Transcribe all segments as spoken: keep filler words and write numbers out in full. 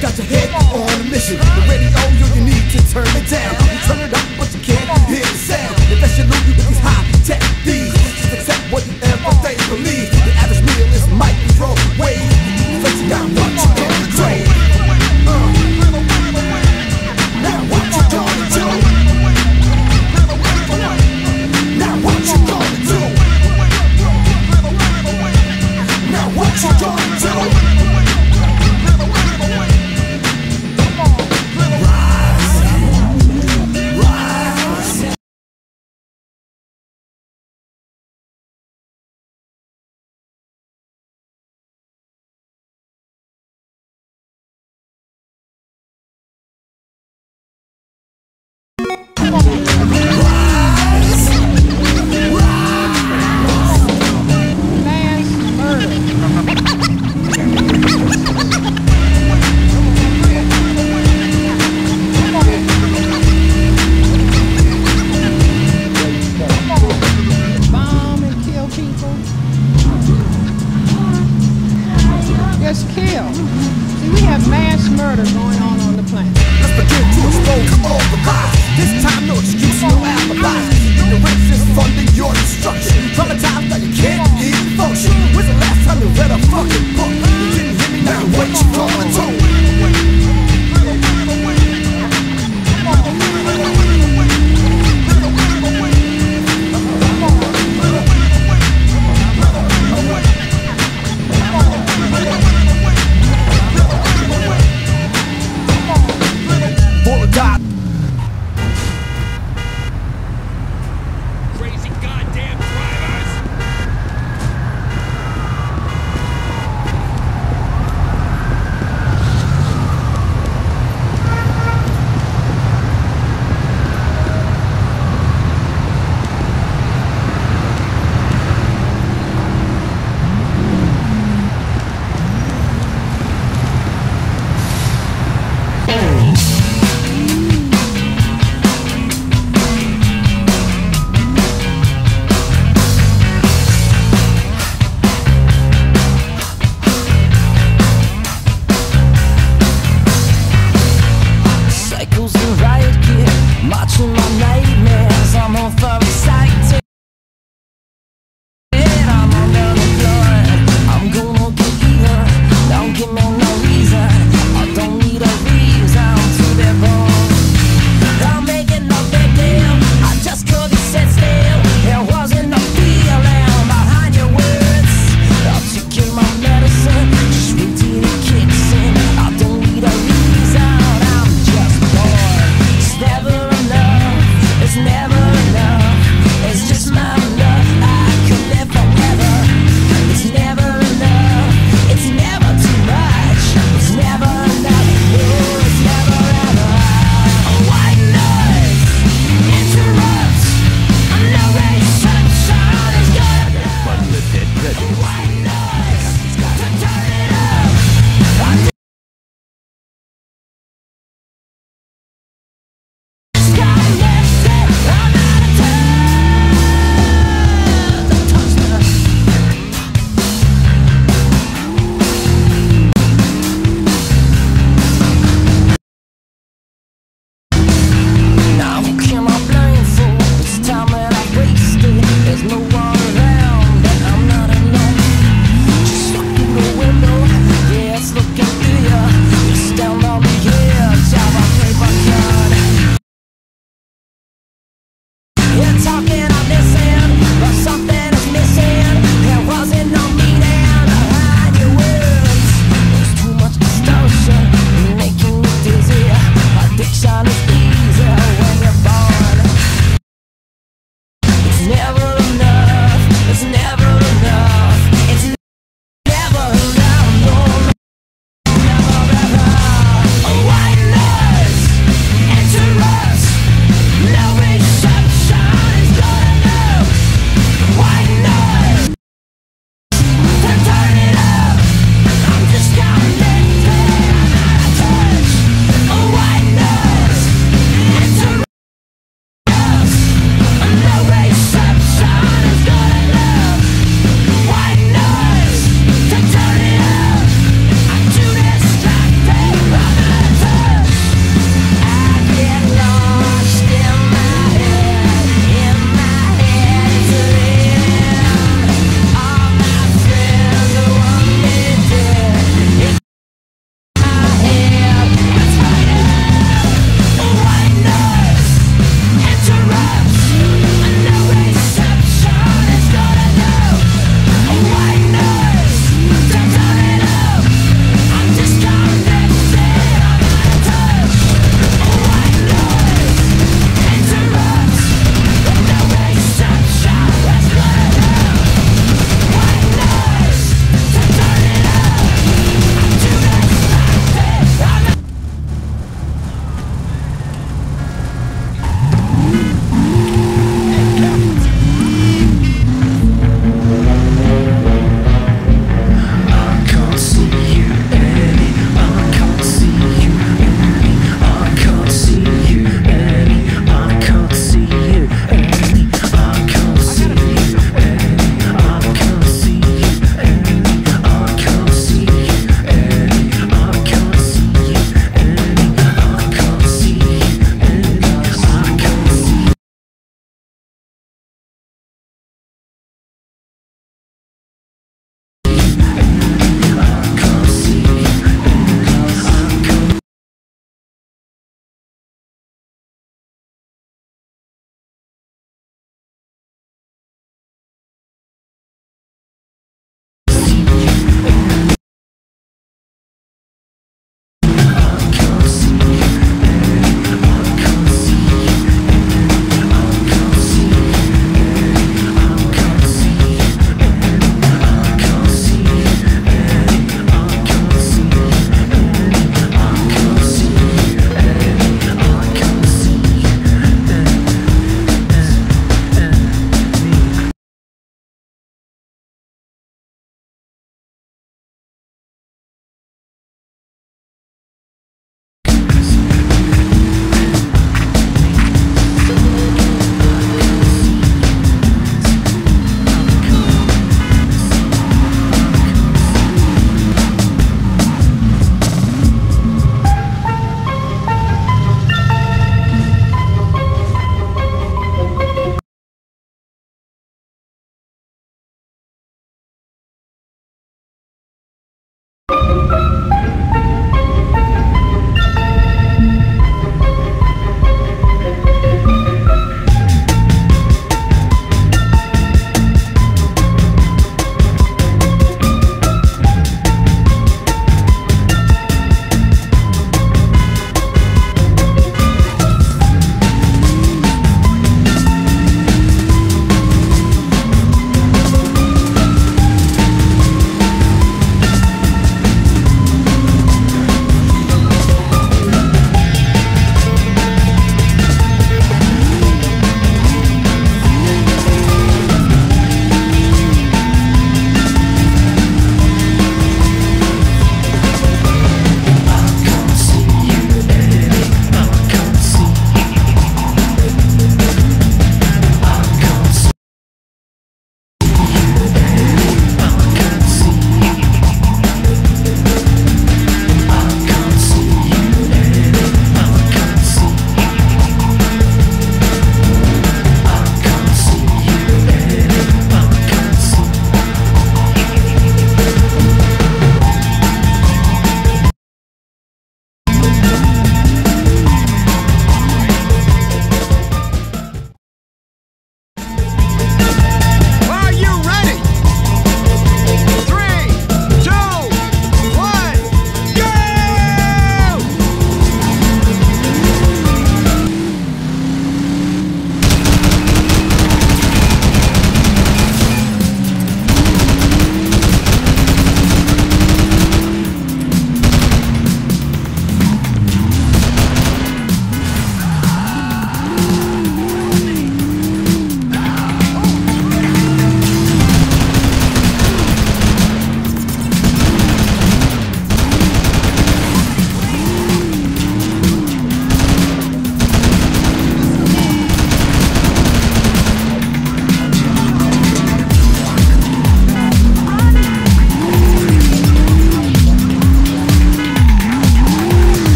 got your head on a mission. The radio, yo, you need to turn it down. You turn it up, but you can't hear the sound. If that's your loot, you get these high-tech thieves. Just accept whatever they believe. The average meal is microwave. Facing down what you gonna do. Uh. Now what you gonna do? Now what you gonna do? Now what you gonna do?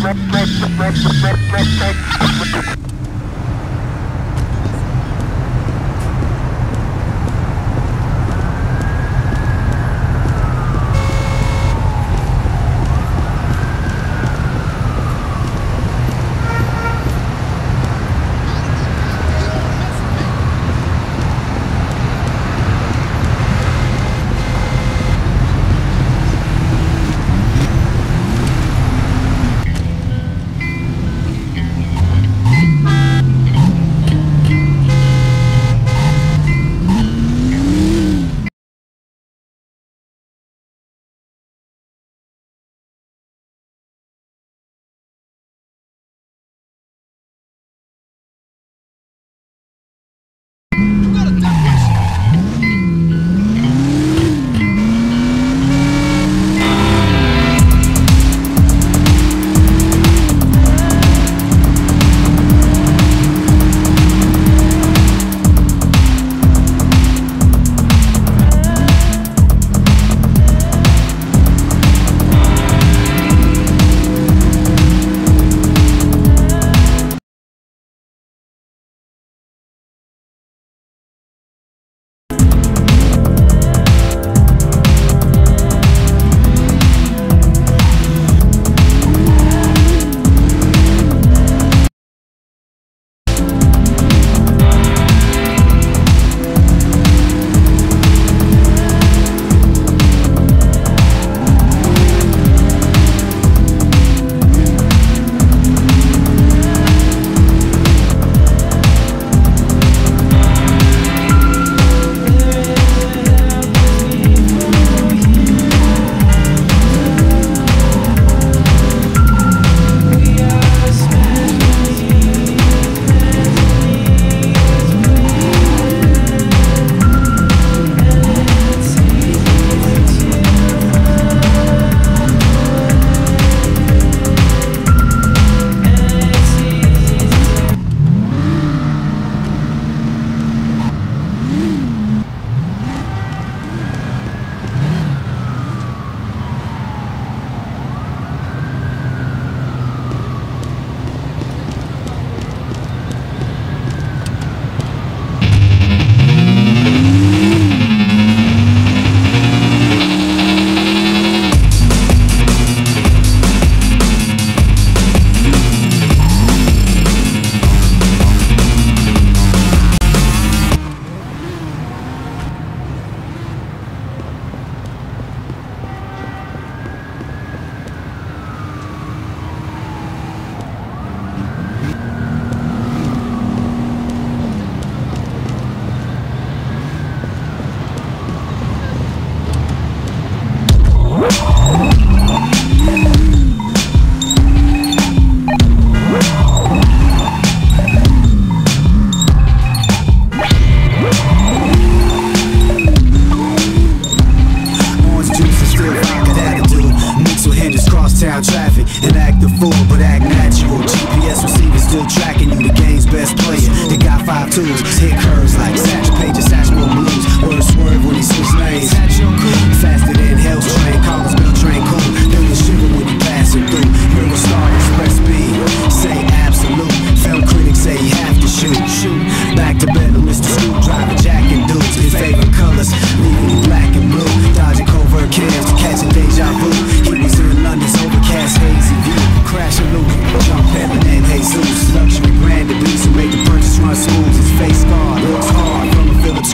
Smooth, his face scarred, looks hard from a Philip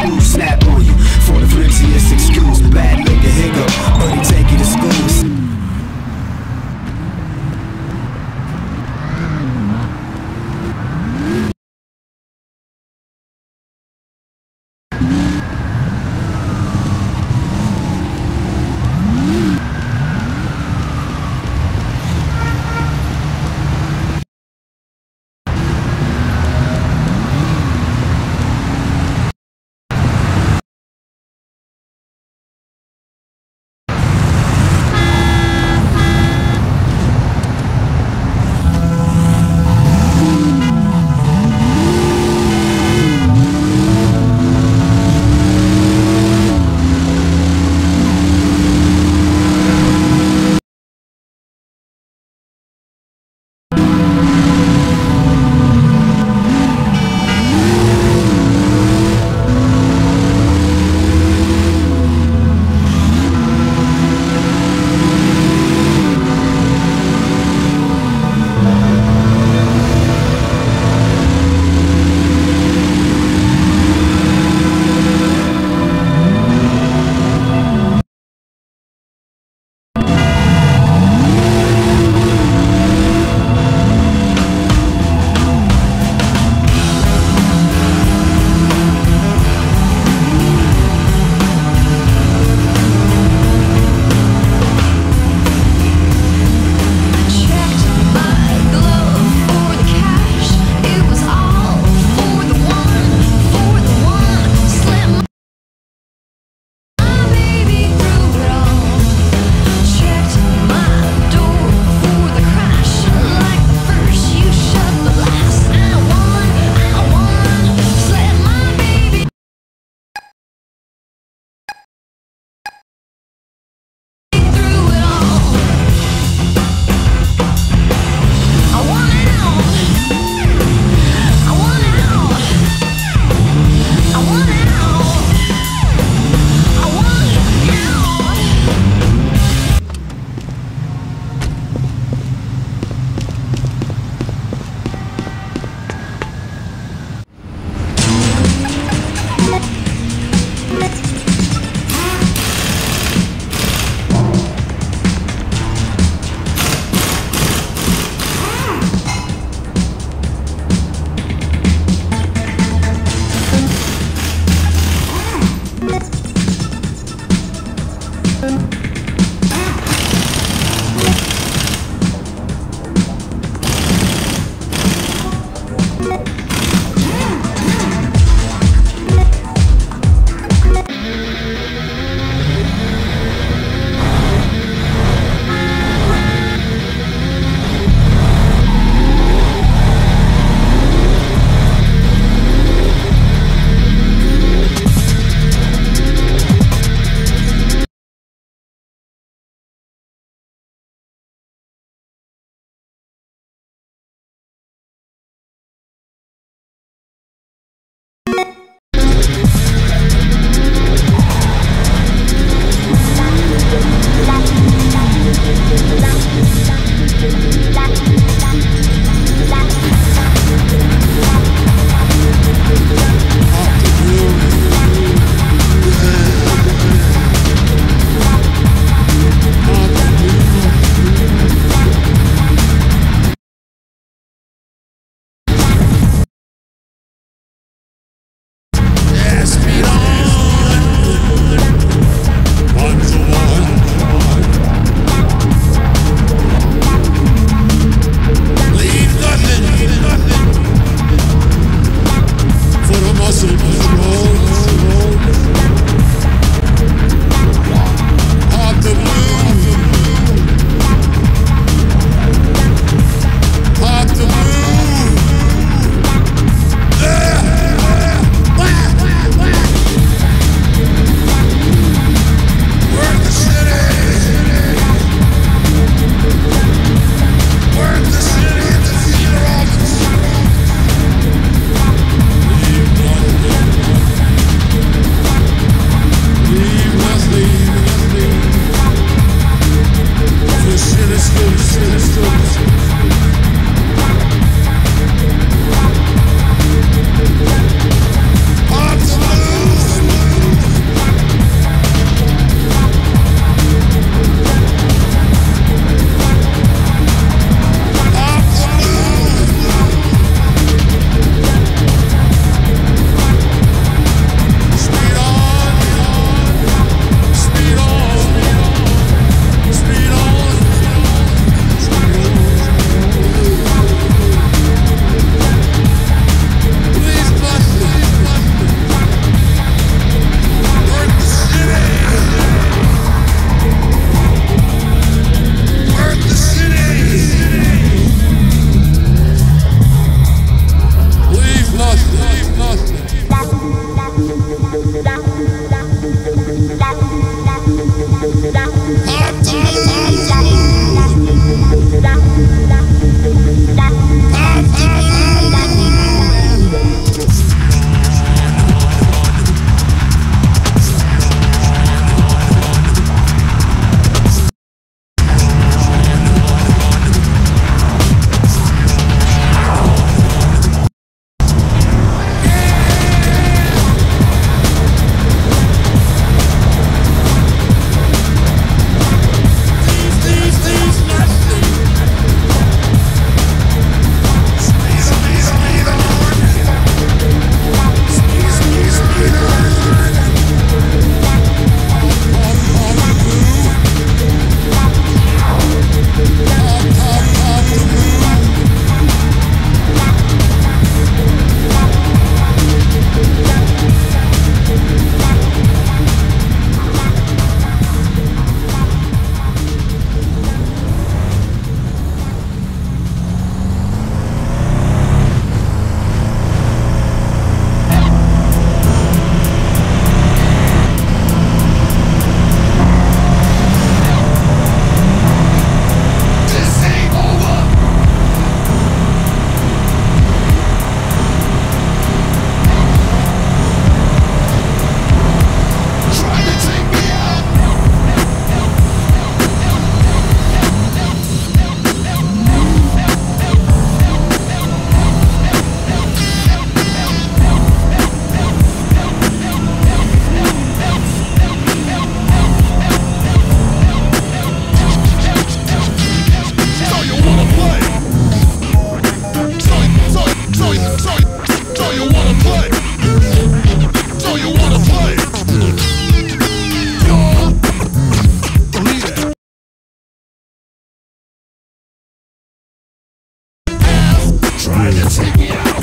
trying to take me out.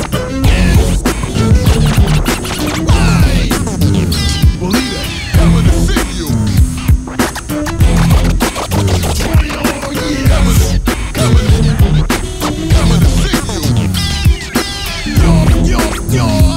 Believe it, coming to see you. Oh yeah, coming, coming, coming to see you. Yo, yo, yo.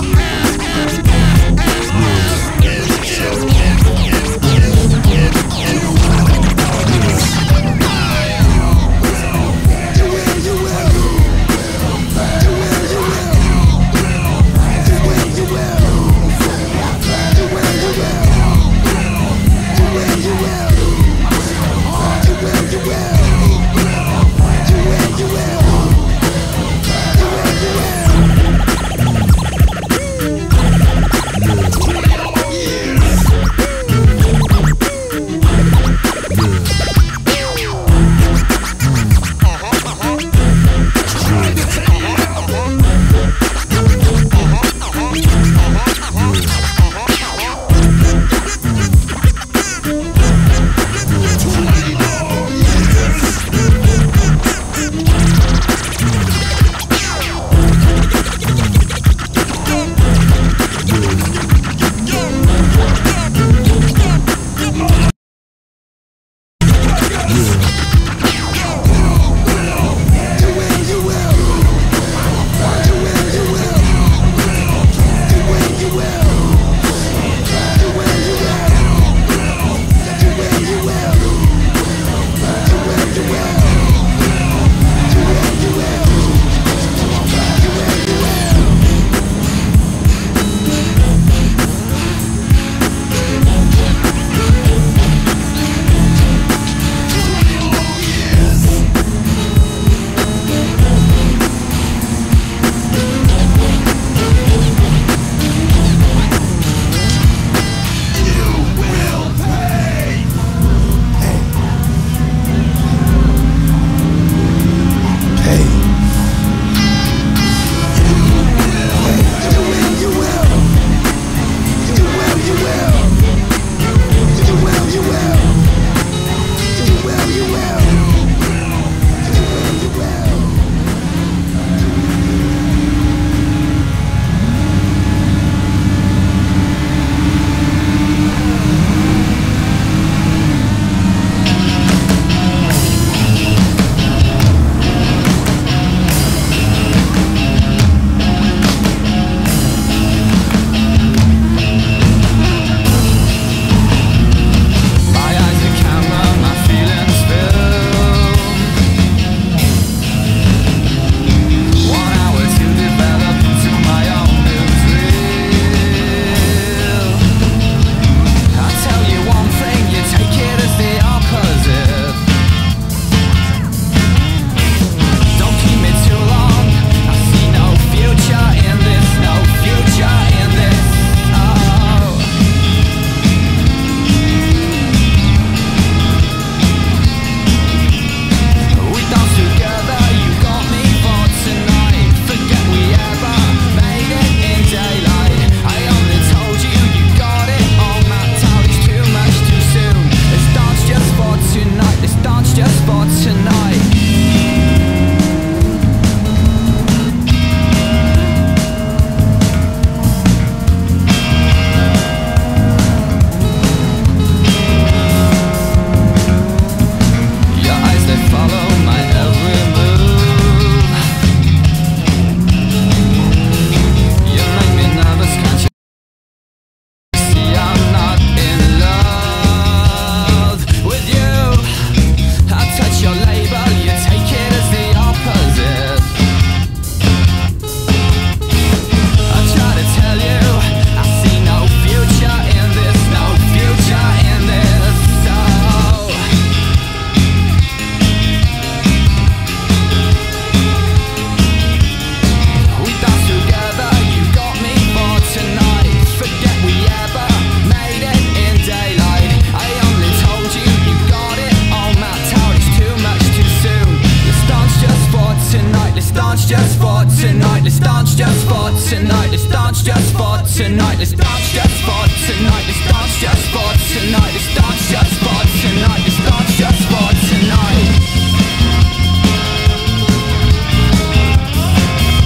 tonight. Let's dance just for tonight. Let's dance just for tonight. Let's dance just for tonight. Let's dance just for tonight.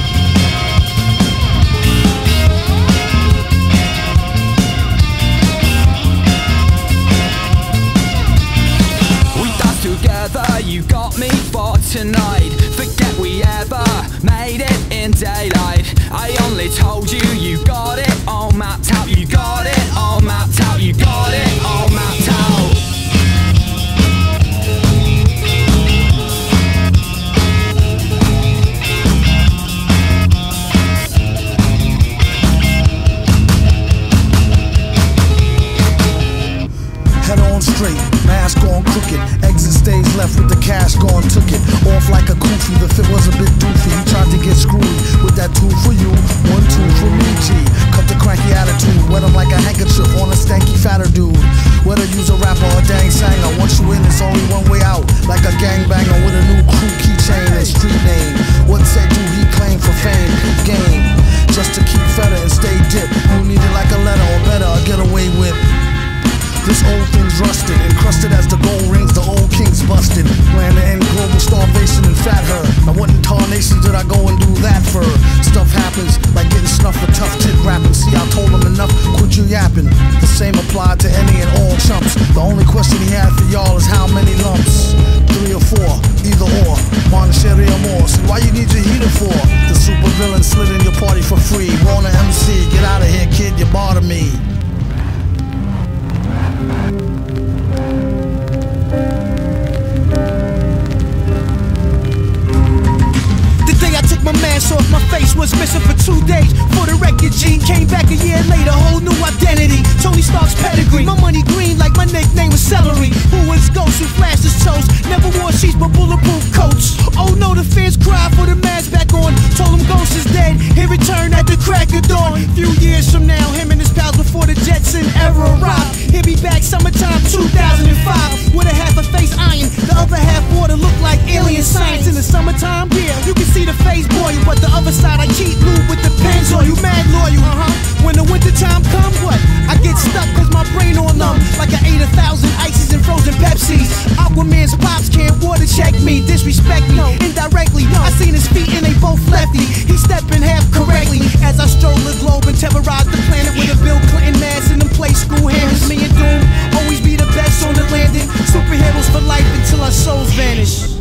got me for tonight. Forget we ever made it in daylight. I only told you you got it all mapped out. You got it all mapped out. You got it all mapped out. Head on straight, mask on crooked. Exit stage left with the cash gone, took it. Off like a goofy, the fit was a bit doofy. He tried to get screwy with that two for you, one two for me, G. Cut the cranky attitude, wet him like a handkerchief on a stanky fatter dude. Whether use a rapper or dang sanger, once you in, it's only one way out. Like a gangbanger with a new crew keychain and street name. What said do he claim for fame? Game, just to keep feather and stay dipped. You need it like a letter or better, or get away with. This old thing's rusted, encrusted as the gold rings, the old king's busted. Plan to end global starvation and fat her. Now what in tarnation did I go and do that for? Stuff happens, like getting snuffed for tough tit rapping. See, I told him enough, quit you yapping. The same applied to any and all chumps. The only question he had for y'all is how many lumps? Three or four, either or, monetary or more. See, why you need your heater for? The super villain slid in your party for free. Wanna M C, get out of here kid, you bother me. My mask off, my face was missing for two days. For the record, G came back a year later, whole new identity. Tony Stark's pedigree, my money green like my nickname was Celery. Who was Ghost who flashed his toast? Never wore sheets but bulletproof coats. Oh no, the fans cried for the mask back on. Told him Ghost is dead, he returned at the crack of dawn. Few years from now, him and his pals before the Jetson era arrived. He'll be back summertime two thousand five with a half a face iron, the other half water look like alien science. In the summertime, yeah, you can see the face boy, but the other side I cheat lube with the pens on you, mad loyal, uh-huh. When the winter time come, what? I get stuck cause my brain all numb, like I ate a thousand ices and frozen Pepsis. Aquaman's pops can't water check me, disrespect me, indirectly. I seen his feet and they both lefty. He stepping half correctly as I stroll the globe and terrorize the planet with a Bill Clinton mask and them play school hammers. Me and Doom always be the best on the landing. Superheroes for life until our souls vanish.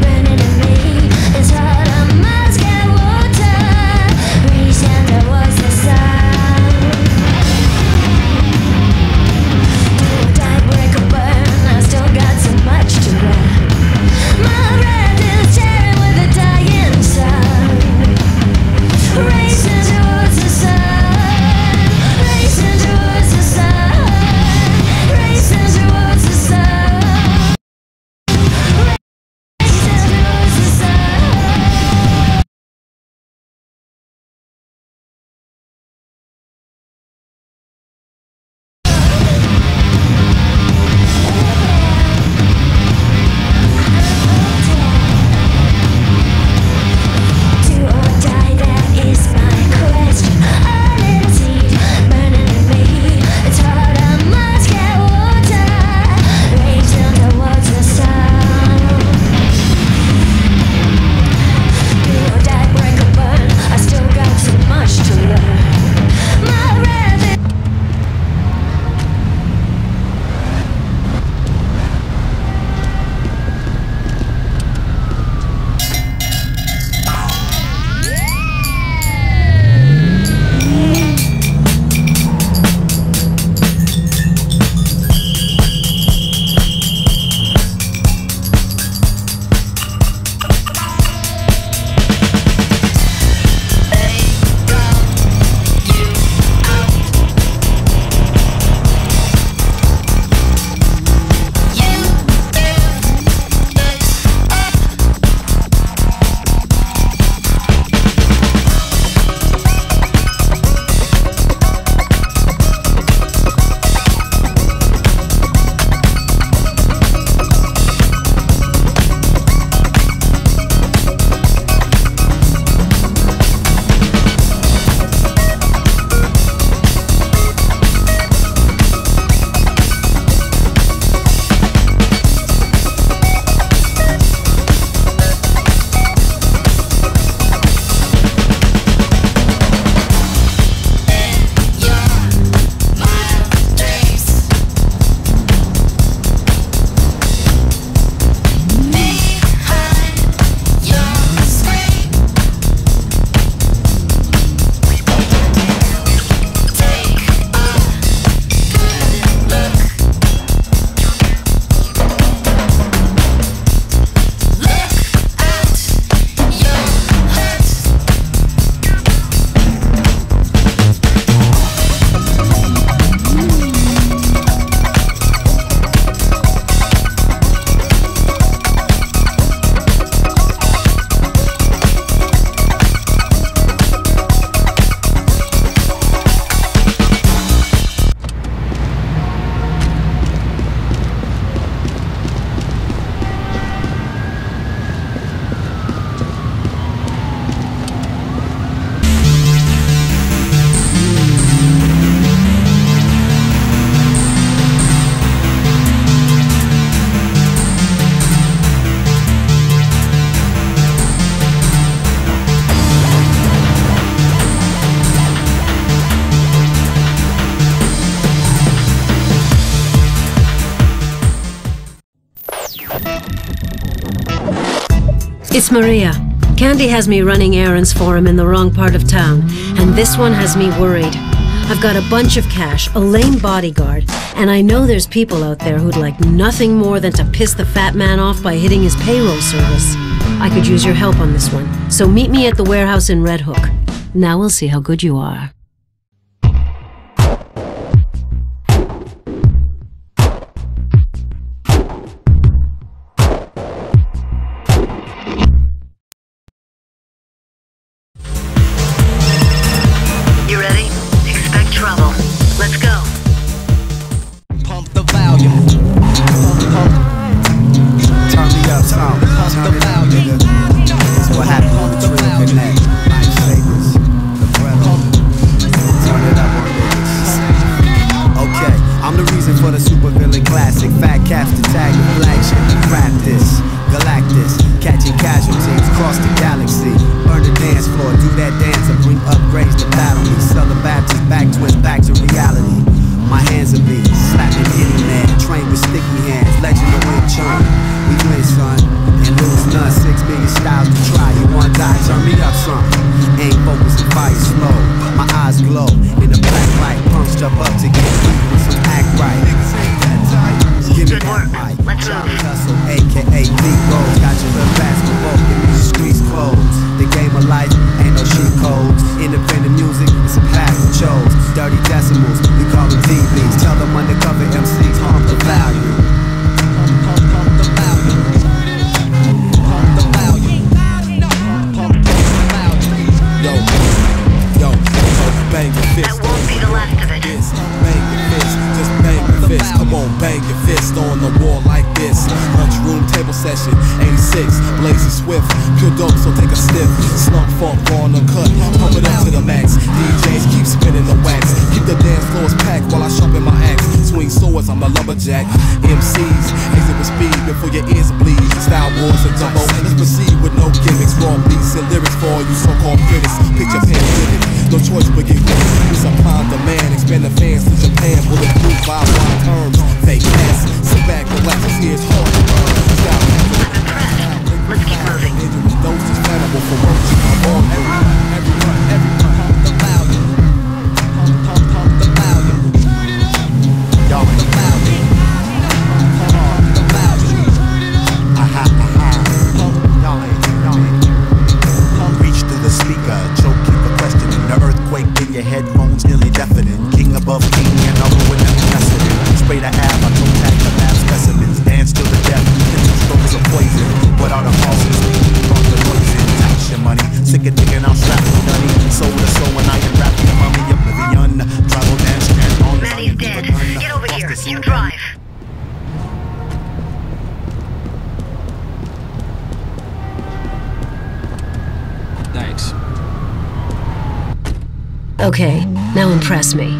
Voices It's Maria. Candy has me running errands for him in the wrong part of town, and this one has me worried. I've got a bunch of cash, a lame bodyguard, and I know there's people out there who'd like nothing more than to piss the fat man off by hitting his payroll service. I could use your help on this one, so meet me at the warehouse in Red Hook. Now we'll see how good you are. You ready? Expect trouble. Let's go. Pump the volume. Pump, pump. Turn me up, some. Pump Turn the it up, volume. nigga. That's what happened on the Pump the trip volume. connect. Lifesavers. The breath. Turn it up on niggas. Okay, I'm the reason for the supervillain classic. Fat caps to tag the flagship. Rap this, Galactus, catching casualties across the galaxy. Burn the dance floor, do that dance and bring upgrades to battle me. Southern Baptist back twist back to reality. My hands are beat, slapping Hitman, trained with sticky hands, legend of Wing Chun. We win, son, and lose none. Six million styles to try. You wanna die? Turn me up, son. Aim focus and fire slow. My eyes glow in the black light. Punched up up to get people with some act right. Give me Good that work. mic. Let's Johnny move. Hustle, A K A D-Rose. Got your little basketball, give me the streets closed. The game of life ain't no cheat codes. Independent music, it's a path of chose. Dirty decimals, we call them D Bs. Tell them undercover M Cs, pump the value. Pump, pump, pump the volume. Pump the volume. Pump, pump the volume. Yo, yo, yo, bang your fist. That won't be the last of it. Fist, bang your fist, just bang your fist. Come on, bang your fist on the wall like this. Lunchroom table session, eighty-six, blazing swift. Pure dope, so take a sniff. Slump funk on the cut, pump it up to the max. D Js keep spinning the wax. Keep the dance floors packed while I sharpen my axe. Swing swords, I'm a lumberjack. M Cs, exit with speed before your ears bleed. Style wars and jumbo, let's proceed with no gimmicks. Raw beats and lyrics for all you so-called critics. Picture pandemic, no choice but get with it. We supply the man, expand the fans to Japan. Bulletproof by wide terms, fake ass. Sit back, relax, here's hard to burn. Style, I'm impressed. Let's keep moving. dangerous doses, flammable for work. I'm on everyone, everyone, everyone. Pump the volume. Pump, pump, pump the volume. Y'all The volume. Pump the volume. aha, aha. Pump, Y'all ain't, y'all ain't. pump. Reach through the speaker, choke, keep the questioning. The earthquake in your headphones, nearly deafening. King above king, and I'll go with that precedent. Spray the ab, I don't tag the lab specimens. Dance till the death, fifty strokes of poison. What are the horses? Brought the poison, tax your money. Sick of thinking I'll slap the dunny. Soul to soul, when I am rapping, the mummy oblivion. Travel dance, and on the Maddie's dead. Get over here. You drive. Thanks. Okay, now impress me.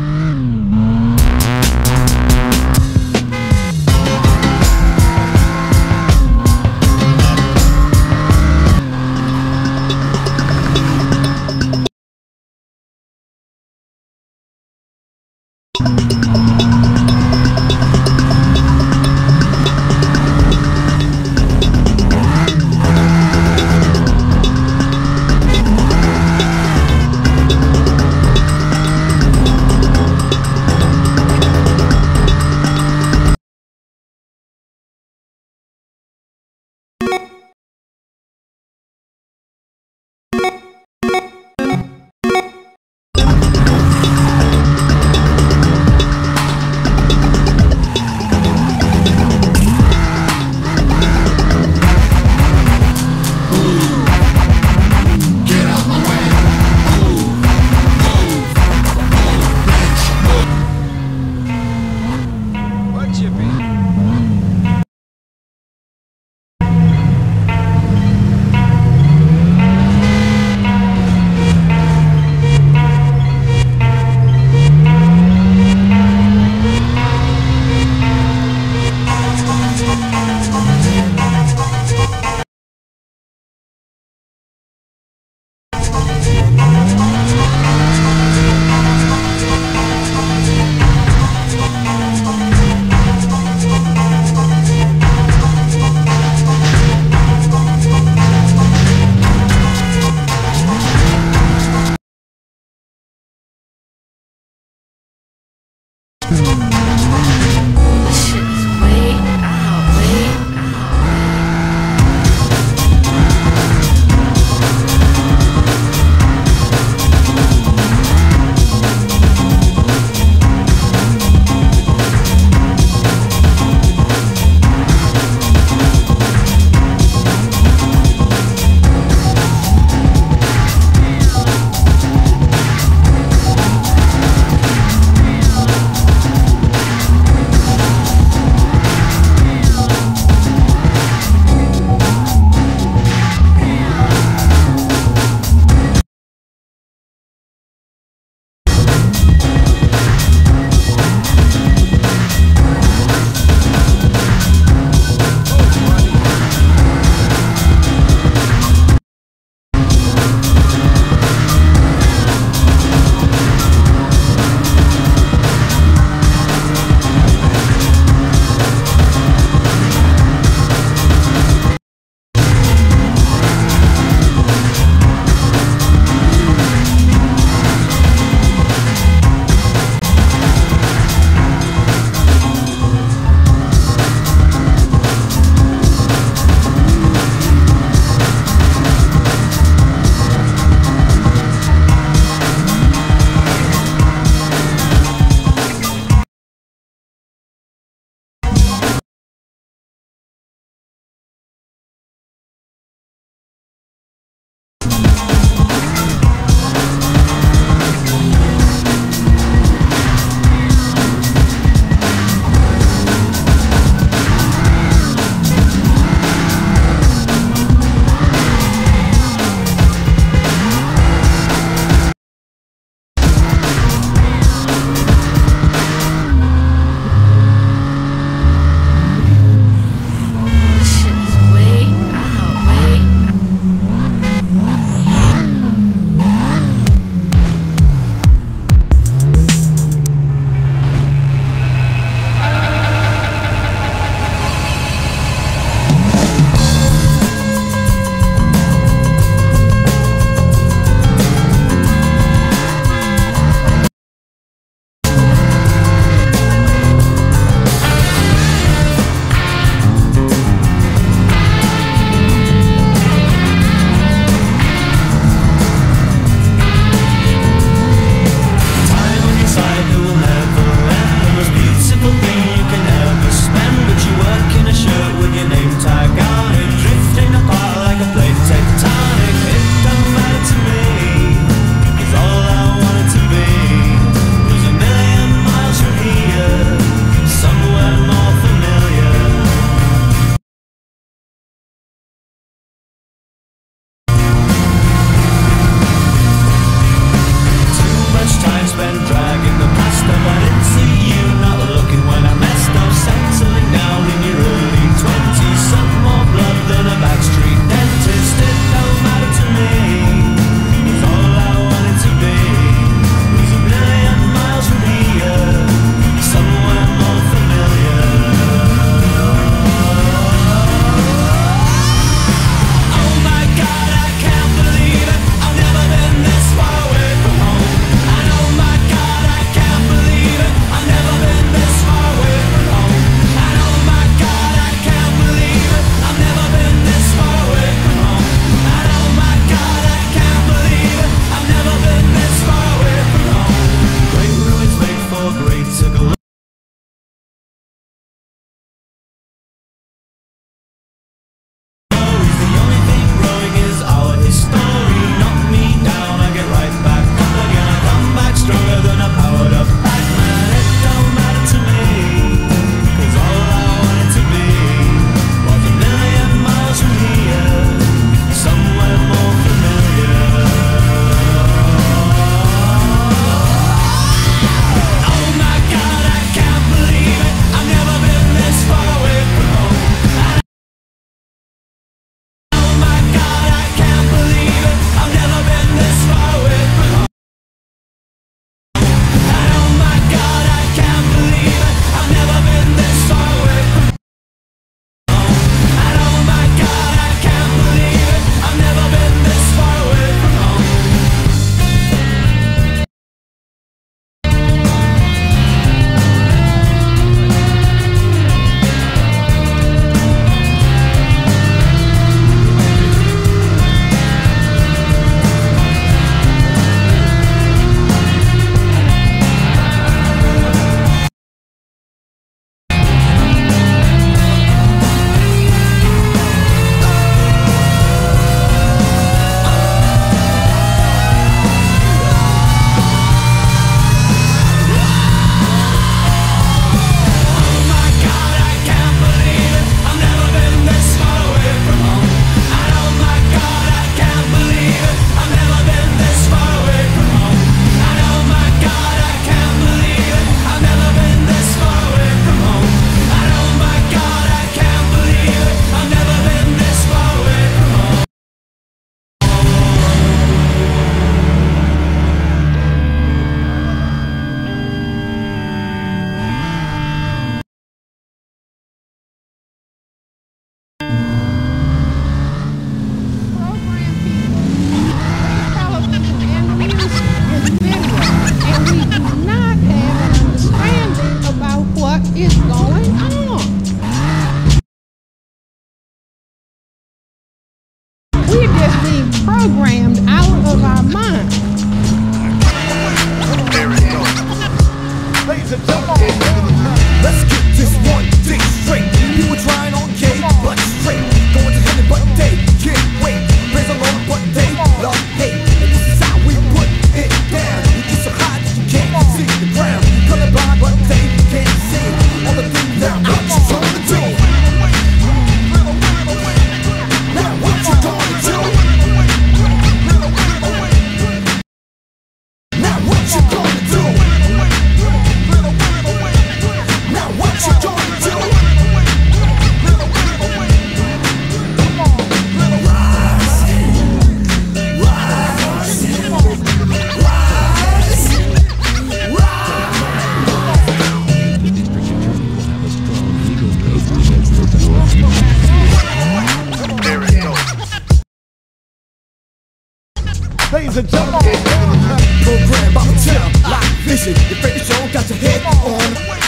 Your favorite show got your head on.